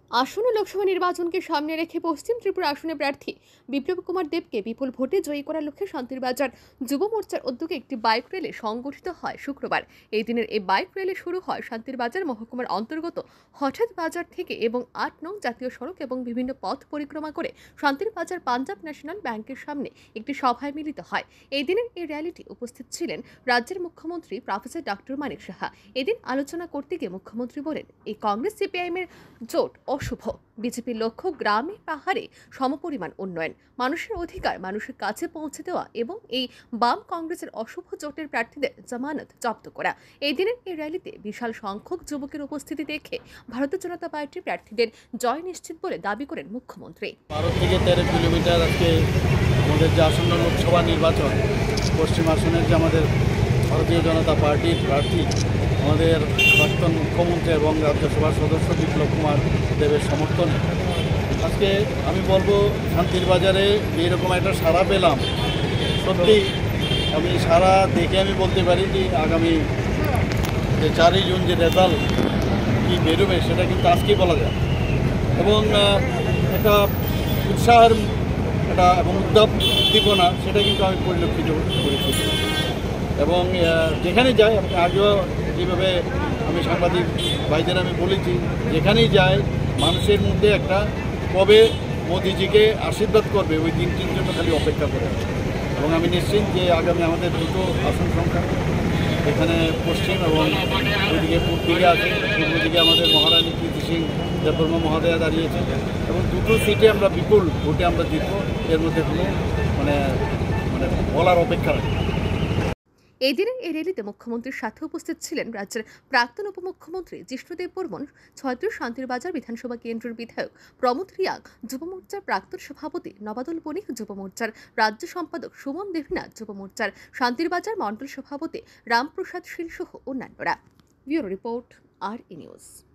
আসন্ন লোকসভা নির্বাচনকে সামনে রেখে পশ্চিম ত্রিপুরা আসনে প্রার্থী বিপ্লব কুমার দেবকে বিপুল ভোটে জয়ী করার লক্ষ্যে শান্তিরবাজার যুব মোর্চার উদ্যোগে একটি বাইক র্যালি সংগঠিত হয় শুক্রবার। এই দিনের এই বাইক র্যালি শুরু হয় শান্তিরবাজার মহকুমার অন্তর্গত হঠাৎ বাজার থেকে এবং ৮ নং জাতীয় সড়ক এবং বিভিন্ন পথ পরিক্রমা করে শান্তিরবাজার পাঞ্জাব ন্যাশনাল ব্যাংকের সামনে একটি সভায় মিলিত হয়। এই দিনের এই র্যালিটি উপস্থিত ছিলেন রাজ্যের মুখ্যমন্ত্রী প্রফেসর ডক্টর মানিক সাহা। এদিন আলোচনা করতে গিয়ে মুখ্যমন্ত্রী বলেন, এই কংগ্রেস সিপিআইএম এর জোট অশুভ। বিজেপির লক্ষ্য গ্রামে পাহাড়ে সমপরিমাণ উন্নয়ন, মানুষের অধিকার মানুষের কাছে পৌঁছে দেওয়া এবং এই বাম কংগ্রেসের অশুভ জোটের প্রার্থীদের জামানত জব্দ করা। এই দিনের এই র্যালিতে বিশাল সংখ্যক যুবকের উপস্থিতি দেখে ভারতীয় জনতা পার্টির প্রার্থীদের জয় নিশ্চিত বলে দাবি করেন মুখ্যমন্ত্রী। 12 থেকে 13 কিলোমিটার আজকে আমাদের যে আসন্ন লোকসভা নির্বাচন, পশ্চিম আসনের যে আমাদের ভারতীয় জনতা পার্টির প্রার্থী আমাদের প্রাক্তন মুখ্যমন্ত্রী এবং রাজ্যসভার সদস্য বিপ্লব কুমার দেবের সমর্থনে আজকে আমি বলবো শান্তির বাজারে যেরকম একটা সাড়া পেলাম, সত্যি আমি সারা দেখে আমি বলতে পারি যে আগামী যে 4ই জুন যে রেজাল্ট কী বেরোবে সেটা কিন্তু আজকেই বলা যায়। এবং একটা উৎসাহের একটা এবং উদ্দীপনা সেটা কিন্তু আমি পরিলক্ষিত করেছি। এবং যেখানে যাই আপনি আগেও যেভাবে আমি সাংবাদিক ভাইদের আমি বলেছি, যেখানেই যাই মানুষের মধ্যে একটা কবে মোদিজিকে আশীর্বাদ করবে ওই দিনটির জন্য খালি অপেক্ষা করে। এবং আমি নিশ্চিত যে আগামী আমাদের দুটো আসন সংখ্যা, এখানে পশ্চিম এবং ওইদিকে পূর্ব দিকে আছে, পূর্ব দিকে আমাদের মহারানী কীর্তি সিং দেববর্মা মহোদয়া দাঁড়িয়েছেন এবং দুটো সিটে আমরা বিপুল ভোটে আমরা জিতব, এর মধ্যে কোনো মানে মানে বলার অপেক্ষা রাখি। এই দিনের এই র্যালিতে মুখ্যমন্ত্রীর সাথে উপস্থিত ছিলেন রাজ্যের প্রাক্তন উপমুখ্যমন্ত্রী জিষ্ণুদেব বর্মন, ৩৬ শান্তিরবাজার বিধানসভা কেন্দ্রের বিধায়ক প্রমোদ রিয়াং, যুব মোর্চার প্রাক্তন সভাপতি নবাদুল বণিক, যুব মোর্চার রাজ্য সম্পাদক সুমন দেবনাথ, যুব মোর্চার শান্তিরবাজার মণ্ডল সভাপতি রামপ্রসাদ শীল সহ অন্যান্যরা। ব্যুরো রিপোর্ট, আর নিউজ।